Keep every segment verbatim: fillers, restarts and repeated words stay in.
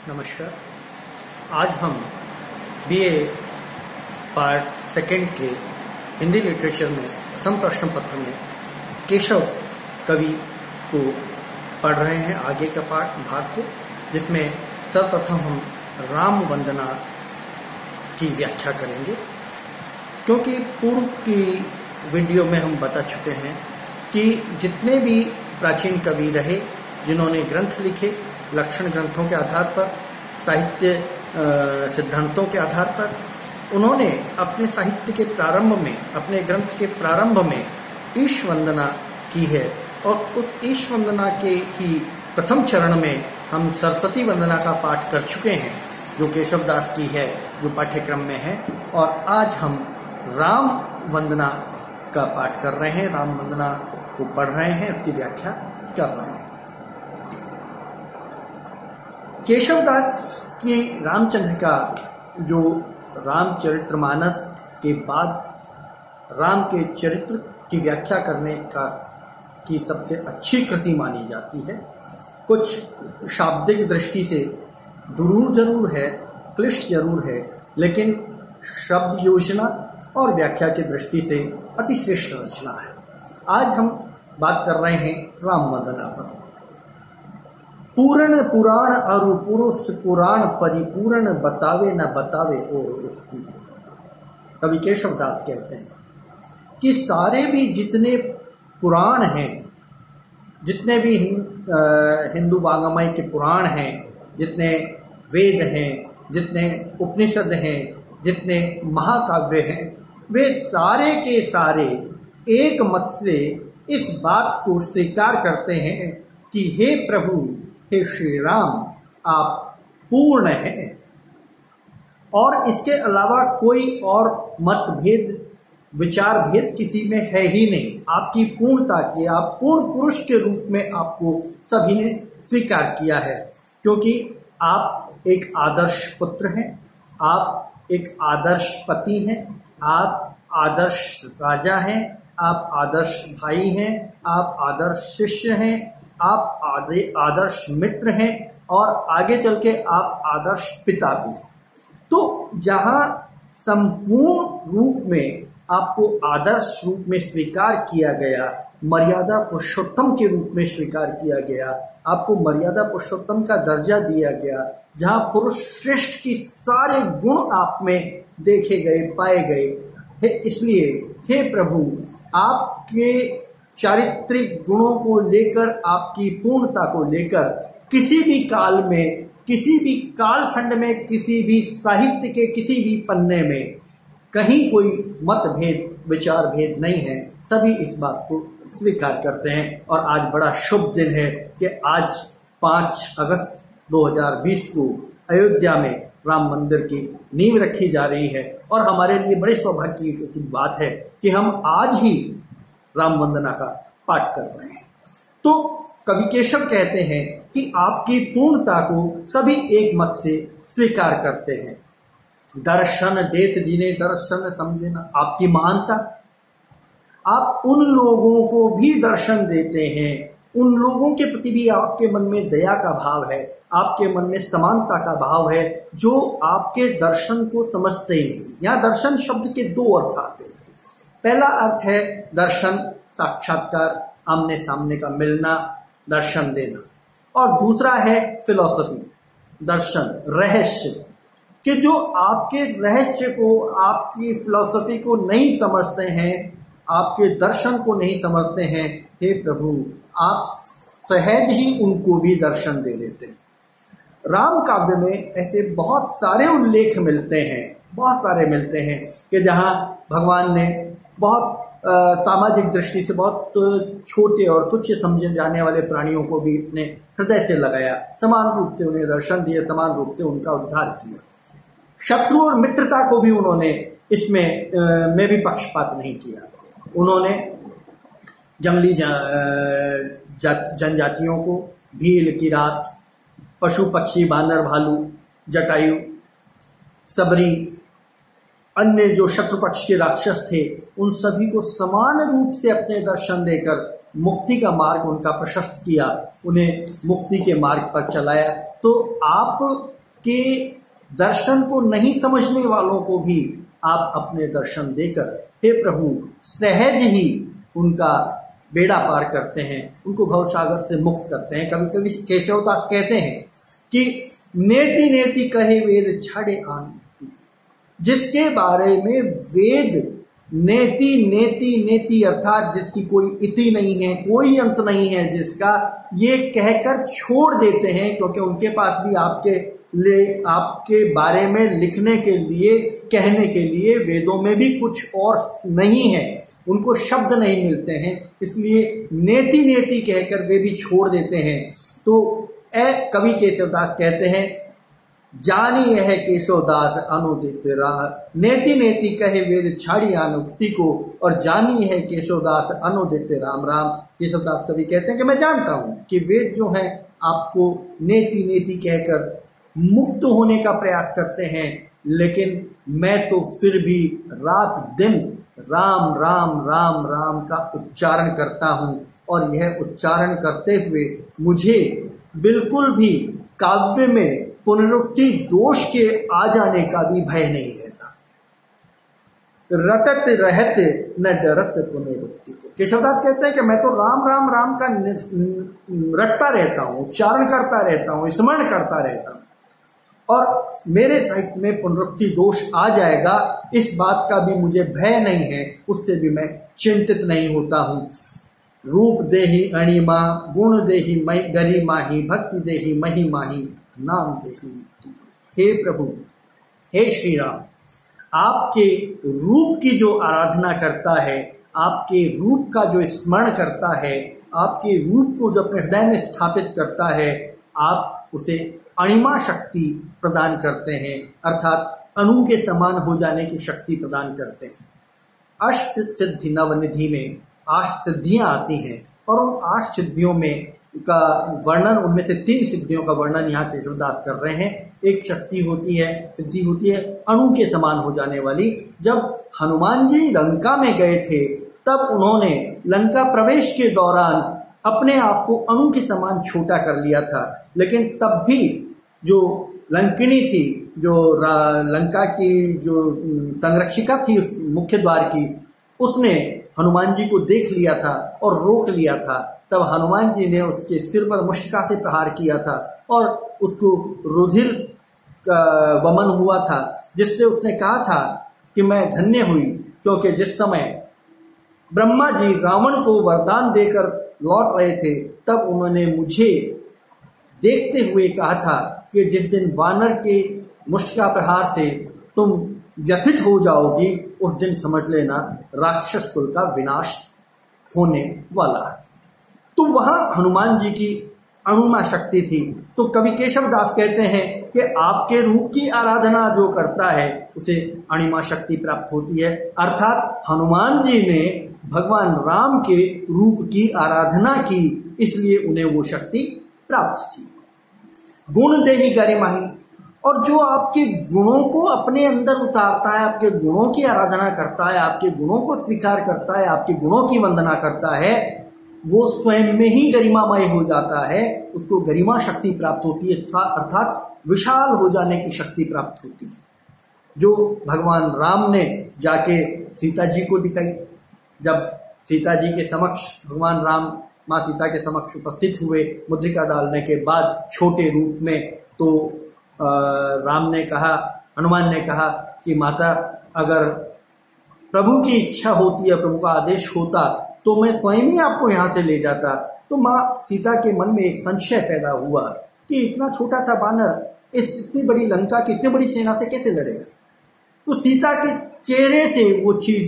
नमस्कार। आज हम बीए पार्ट सेकंड के हिंदी लिटरेचर में प्रथम प्रश्न पत्र में केशव कवि को पढ़ रहे हैं, आगे का पाठ भाग को, जिसमें सर्वप्रथम हम राम वंदना की व्याख्या करेंगे। क्योंकि पूर्व की वीडियो में हम बता चुके हैं कि जितने भी प्राचीन कवि रहे जिन्होंने ग्रंथ लिखे, लक्षण ग्रंथों के आधार पर, साहित्य सिद्धांतों के आधार पर, उन्होंने अपने साहित्य के प्रारंभ में, अपने ग्रंथ के प्रारंभ में ईश वंदना की है। और उस ईश वंदना के ही प्रथम चरण में हम सरस्वती वंदना का पाठ कर चुके हैं, जो केशवदास की है, जो पाठ्यक्रम में है। और आज हम राम वंदना का पाठ कर रहे हैं, राम वंदना को पढ़ रहे हैं, उसकी व्याख्या कर रहे हैं। केशवदास की रामचंद्र का जो रामचरितमानस के बाद राम के चरित्र की व्याख्या करने का की सबसे अच्छी कृति मानी जाती है। कुछ शाब्दिक दृष्टि से दुरूह जरूर है, क्लिष्ट जरूर है, लेकिन शब्द योजना और व्याख्या की दृष्टि से अति श्रेष्ठ रचना है। आज हम बात कर रहे हैं राम वंदना पर। पूर्ण पुराण अरु पुरुष पुराण परिपूर्ण बतावे न बतावे और उक्ति। कवि केशवदास कहते हैं कि सारे भी जितने पुराण हैं, जितने भी हिंदू वाङ्मय के पुराण हैं, जितने वेद हैं, जितने उपनिषद हैं, जितने महाकाव्य हैं, वे सारे के सारे एक मत से इस बात को स्वीकार करते हैं कि हे प्रभु, हे श्री राम, आप पूर्ण हैं। और इसके अलावा कोई और मतभेद, विचार भेद किसी में है ही नहीं। आपकी पूर्णता की, आप पूर्ण पुरुष के रूप में आपको सभी ने स्वीकार किया है, क्योंकि आप एक आदर्श पुत्र हैं, आप एक आदर्श पति हैं, आप आदर्श राजा हैं, आप आदर्श भाई हैं, आप आदर्श शिष्य हैं, आप आदर्श मित्र हैं, और आगे चल के आप आदर्श पिता भी हैं। तो जहां संपूर्ण रूप में आपको आदर्श रूप में स्वीकार किया गया, मर्यादा पुरुषोत्तम के रूप में स्वीकार किया गया, आपको मर्यादा पुरुषोत्तम का दर्जा दिया गया, जहां पुरुष श्रेष्ठ की सारे गुण आप में देखे गए, पाए गए, इसलिए हे प्रभु, आपके चारित्रिक गुणों को लेकर, आपकी पूर्णता को लेकर किसी भी काल में, किसी भी कालखंड में, किसी भी साहित्य के किसी भी पन्ने में कहीं कोई मतभेद, विचार भेद नहीं है। सभी इस बात को स्वीकार करते हैं। और आज बड़ा शुभ दिन है कि आज पाँच अगस्त दो हज़ार बीस को अयोध्या में राम मंदिर की नींव रखी जा रही है। और हमारे लिए बड़े सौभाग्य की बात है कि हम आज ही राम वंदना का पाठ कर रहे हैं। तो कवि केशव कहते हैं कि आपकी पूर्णता को सभी एक मत से स्वीकार करते हैं। दर्शन देत जिन्हें दर्शन समझे ना, आपकी महानता, आप उन लोगों को भी दर्शन देते हैं, उन लोगों के प्रति भी आपके मन में दया का भाव है, आपके मन में समानता का भाव है, जो आपके दर्शन को समझते ही नहीं। यहाँ दर्शन शब्द के दो अर्थ आते हैं। पहला अर्थ है दर्शन, साक्षात्कार, आमने सामने का मिलना, दर्शन देना। और दूसरा है फिलॉसफी, दर्शन, रहस्य, कि जो आपके रहस्य को, आपकी फिलॉसफी को नहीं समझते हैं, आपके दर्शन को नहीं समझते हैं, हे प्रभु, आप सहज ही उनको भी दर्शन दे देते हैं। राम काव्य में ऐसे बहुत सारे उल्लेख मिलते हैं, बहुत सारे मिलते हैं कि जहां भगवान ने बहुत सामाजिक दृष्टि से बहुत छोटे और तुच्छ समझे जाने वाले प्राणियों को भी अपने हृदय से लगाया, समान रूप से उन्हें दर्शन दिए, समान रूप से उनका उद्धार किया। शत्रु और मित्रता को भी उन्होंने इसमें में भी पक्षपात नहीं किया। उन्होंने जंगली जनजातियों को, भील, किरात, पशु पक्षी, बानर, भालू, जटायु, सबरी, अन्य जो शत्रु पक्ष के राक्षस थे, उन सभी को समान रूप से अपने दर्शन देकर मुक्ति का मार्ग उनका प्रशस्त किया, उन्हें मुक्ति के मार्ग पर चलाया। तो आपके दर्शन को नहीं समझने वालों को भी आप अपने दर्शन देकर हे प्रभु सहज ही उनका बेड़ा पार करते हैं, उनको भवसागर से मुक्त करते हैं। कभी कभी केशवदास कहते हैं कि नेति नेति कहे वेद छाड़े आन, जिसके बारे में वेद नेति नेति नेति अर्थात जिसकी कोई इति नहीं है, कोई अंत नहीं है, जिसका ये कहकर छोड़ देते हैं, क्योंकि उनके पास भी आपके लिए आपके बारे में लिखने के लिए कहने के लिए वेदों में भी कुछ और नहीं है, उनको शब्द नहीं मिलते हैं, इसलिए नेति नेति कहकर वे भी छोड़ देते हैं। तो ए कवि केशवदास कहते हैं जानी यह केशवदास अनुदित राह, नेति नेति कहे वेद छाड़ी अनुक्ति को, और जानी है केशवदास अनुदित राम राम। केशवदास कवि कहते हैं कि मैं जानता हूं कि वेद जो है आपको नेति नेति कहकर मुक्त होने का प्रयास करते हैं, लेकिन मैं तो फिर भी रात दिन राम राम राम राम का उच्चारण करता हूं, और यह उच्चारण करते हुए मुझे बिल्कुल भी काव्य में पुनरुक्ति दोष के आ जाने का भी भय नहीं रहता। रटत रहत न डरत पुनरुक्ति को। केशवदास कहते हैं कि मैं तो राम राम राम का रटता रहता हूँ, उच्चारण करता रहता हूँ, स्मरण करता रहता हूँ, और मेरे साहित्य में पुनरुक्ति दोष आ जाएगा इस बात का भी मुझे भय नहीं है, उससे भी मैं चिंतित नहीं होता हूँ। रूप देहि अणिमा, गुण देहि मई गरिमा ही, भक्ति देहि महिमा ही, नाम देहि मुक्ति। हे प्रभु, हे श्री राम, आपके रूप की जो आराधना करता है, आपके रूप का जो स्मरण करता है, आपके रूप को जो अपने हृदय में स्थापित करता है, आप उसे अणिमा शक्ति प्रदान करते हैं, अर्थात अणु के समान हो जाने की शक्ति प्रदान करते हैं। अष्ट सिद्धि नवनिधि में आठ सिद्धियां आती हैं, और उन आठ सिद्धियों में का वर्णन, उनमें से तीन सिद्धियों का वर्णन यहाँ केशवदास कर रहे हैं। एक शक्ति होती है, सिद्धि होती है अणु के समान हो जाने वाली। जब हनुमान जी लंका में गए थे तब उन्होंने लंका प्रवेश के दौरान अपने आप को अणु के समान छोटा कर लिया था, लेकिन तब भी जो लंकिनी थी, जो लंका की जो संरक्षिका थी मुख्य द्वार की, उसने हनुमान जी को देख लिया था और रोक लिया था। तब हनुमान जी ने उसके सिर पर मुष्टिका से प्रहार किया था और उसको रुधिर वमन हुआ था, जिससे उसने कहा था कि मैं धन्य हुई, क्योंकि जिस समय ब्रह्मा जी रावण को वरदान देकर लौट रहे थे तब उन्होंने मुझे देखते हुए कहा था कि जिस दिन वानर के मुष्टिका प्रहार से तुम व्यथित हो जाओगी, उस दिन समझ लेना राक्षस कुल का विनाश होने वाला है। तो वहां हनुमान जी की अणुमा शक्ति थी। तो कवि केशवदास कहते हैं कि आपके रूप की आराधना जो करता है उसे अणिमा शक्ति प्राप्त होती है, अर्थात हनुमान जी ने भगवान राम के रूप की आराधना की, इसलिए उन्हें वो शक्ति प्राप्त थी। गुण देहि गरिमाही, और जो आपके गुणों को अपने अंदर उतारता है, आपके गुणों की आराधना करता है, आपके गुणों को स्वीकार करता है, आपके गुणों की वंदना करता है, वो स्वयं में ही गरिमामय हो जाता है, उसको गरिमा शक्ति प्राप्त होती है, अर्थात विशाल हो जाने की शक्ति प्राप्त होती है, जो भगवान राम ने जाके सीता जी को दिखाई। जब सीता जी के समक्ष भगवान राम माँ सीता के समक्ष उपस्थित हुए मुद्रिका डालने के बाद छोटे रूप में, तो राम ने कहा, हनुमान ने कहा कि माता, अगर प्रभु की इच्छा होती है, प्रभु का आदेश होता, तो मैं स्वयं ही आपको यहाँ से ले जाता। तो माँ सीता के मन में एक संशय पैदा हुआ कि इतना छोटा सा बानर इस इतनी बड़ी लंका की इतनी बड़ी सेना से कैसे लड़ेगा। तो सीता के चेहरे से वो चीज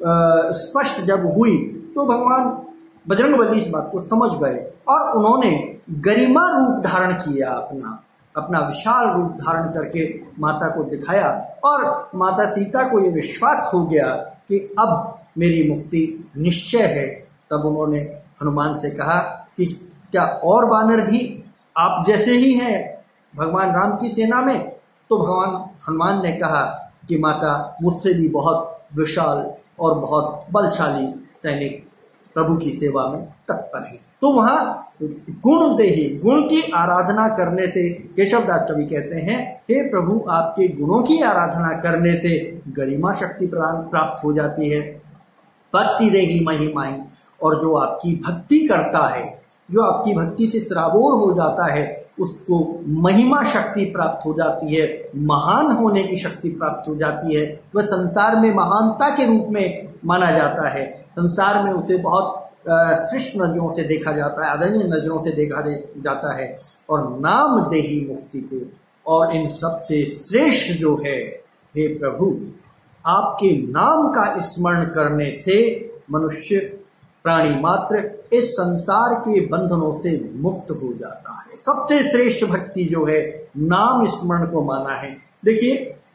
स्पष्ट जब हुई तो भगवान बजरंगबली इस बात को समझ गए और उन्होंने गरिमा रूप धारण किया, अपना अपना विशाल रूप धारण करके माता को दिखाया, और माता सीता को ये विश्वास हो गया कि अब मेरी मुक्ति निश्चय है। तब उन्होंने हनुमान से कहा कि क्या और वानर भी आप जैसे ही हैं भगवान राम की सेना में? तो भगवान हनुमान ने कहा कि माता, मुझसे भी बहुत विशाल और बहुत बलशाली सैनिक प्रभु की सेवा में तत्पर है। तो वहां गुण देही, गुण की आराधना करने से केशवदास कवि कहते हैं, हे प्रभु आपके गुणों की आराधना करने से गरिमा शक्ति प्रदान प्राप्त हो जाती है। भक्ति देही महिमाई, और जो आपकी भक्ति करता है, जो आपकी भक्ति से सराबोर हो जाता है, उसको महिमा शक्ति प्राप्त हो जाती है, महान होने की शक्ति प्राप्त हो जाती है। वह संसार में महानता के रूप में माना जाता है, संसार में उसे बहुत श्रेष्ठ नजरों से देखा जाता है, आदरणीय नजरों से देखा जाता है। और नाम देही मुक्ति को, और इन सबसे श्रेष्ठ जो है, हे प्रभु आपके नाम का स्मरण करने से मनुष्य प्राणी मात्र इस संसार के बंधनों से मुक्त हो जाता है। सबसे श्रेष्ठ भक्ति जो है नाम स्मरण को माना है। देखिए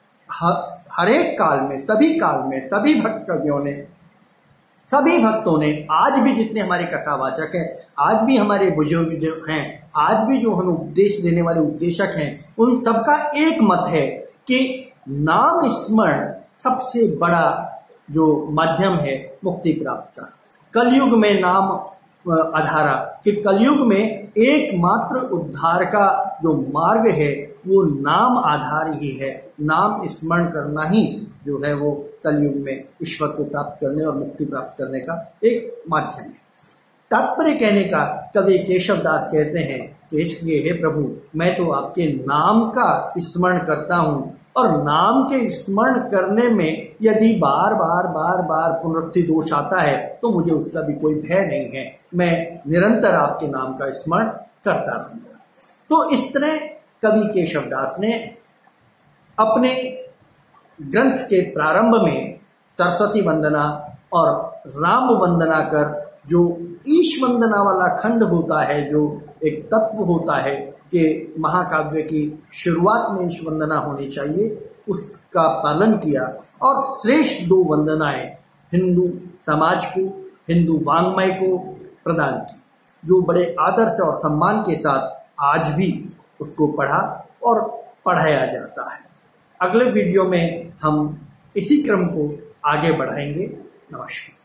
हर एक काल में, सभी काल में, सभी भक्त कवियों ने, सभी भक्तों ने, आज भी जितने हमारे कथावाचक हैं, आज भी हमारे बुजुर्ग जो हैं, आज भी जो हमें उपदेश देने वाले उपदेशक हैं, उन सबका एक मत है कि नाम स्मरण सबसे बड़ा जो माध्यम है मुक्ति प्राप्त का। कलयुग में नाम आधारा, कि कलयुग में एकमात्र उद्धार का जो मार्ग है वो नाम आधार ही है। नाम स्मरण करना ही जो है वो कलयुग में ईश्वर को प्राप्त करने और मुक्ति प्राप्त करने का एक माध्यम है। तात्पर्य कहने का कवि केशवदास कहते हैं कि इसलिए हे प्रभु मैं तो आपके नाम का स्मरण करता हूँ, और नाम के स्मरण करने में यदि बार बार बार बार पुनरुक्ति दोष आता है तो मुझे उसका भी कोई भय नहीं है, मैं निरंतर आपके नाम का स्मरण करता रहूंगा। तो इस तरह कवि केशवदास ने अपने ग्रंथ के प्रारंभ में सरस्वती वंदना और राम वंदना कर, जो ईश वंदना वाला खंड होता है, जो एक तत्व होता है कि महाकाव्य की शुरुआत में ईश वंदना होनी चाहिए, उसका पालन किया और श्रेष्ठ दो वंदनाएं हिंदू समाज को, हिंदू वाङ्मय को प्रदान की, जो बड़े आदर से और सम्मान के साथ आज भी उसको पढ़ा और पढ़ाया जाता है। अगले वीडियो में हम इसी क्रम को आगे बढ़ाएंगे। नमस्कार।